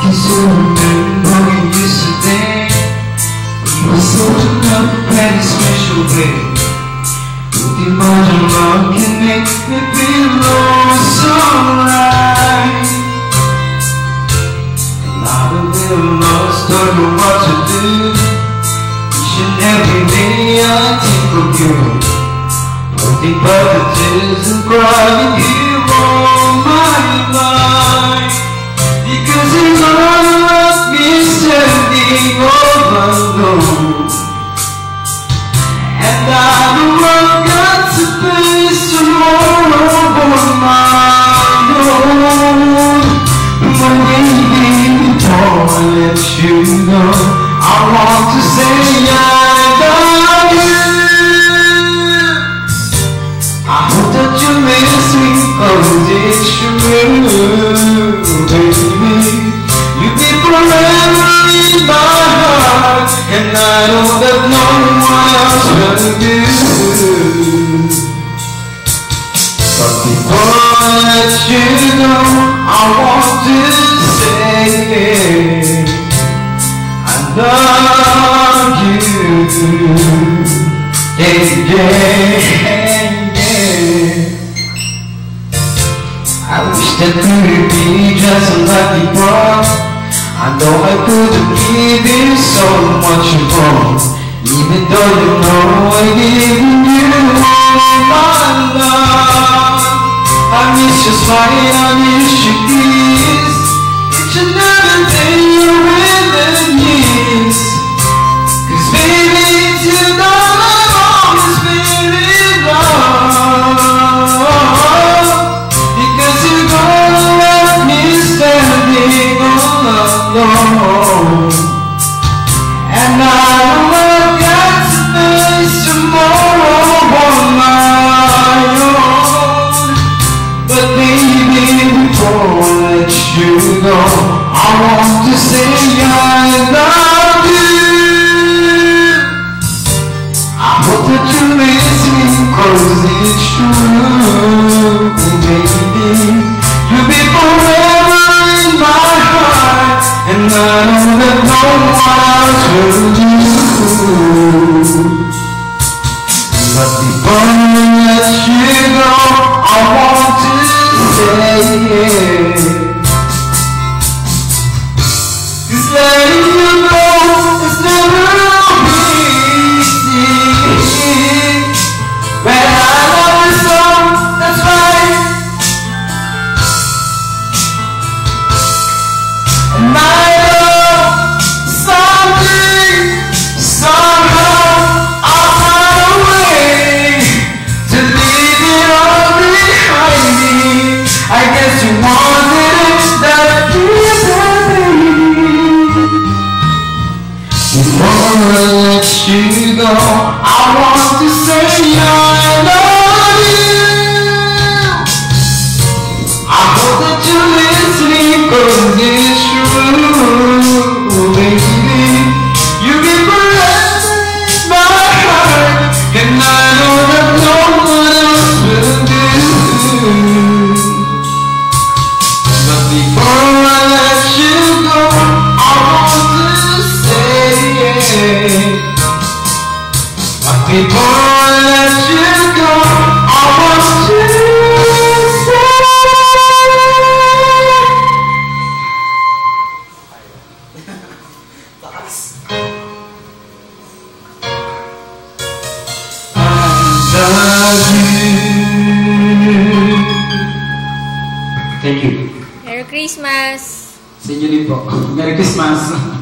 remember yesterday. We were so tough and a special way. The imagine love can make me feel so right. And now that we're lost, don't know what to do. Each and every day I think of you. Holding back the tears and crying you all my life. Because it's all about me standing all alone. And I know I've got to face tomorrow on my own. But baby, before I let you go, I want to say I love you. I hope that you miss me, oh it's true, baby. You'll be forever in my heart, and I know that no one else will do. But before I let you go, I want to say I love you. Yeah. I wish that we could be just like before. I know I couldn't give you so much more, even though you know I gave you all my love. I miss your smile, I miss your kiss. Each and every day you're in the years. 'Cause baby, you know I've always been in love. Because you're gonna let me standing all alone. And I know I've got to face tomorrow on my own. But baby, before I let you go, I want to say I love you. I hope that you miss me, 'cause it's true, baby. You'll be forever in my heart, and I know that no one else will do. But before I let you go, I want to say 'cause letting you go is never easy. When I love you so, that's right. And I know someday, somehow I'll find a way to leave it all behind me. I guess you wanted it that easily. Before I let you go, I want to say I love you. I hope that you listen, 'cause it's true, baby. You'll be forever in my heart, and I know that no one else will do. But before I let you go, I want to say, but before I let you go, I want to say I love you. Thank you. Merry Christmas! Sa inyo din po. Merry Christmas!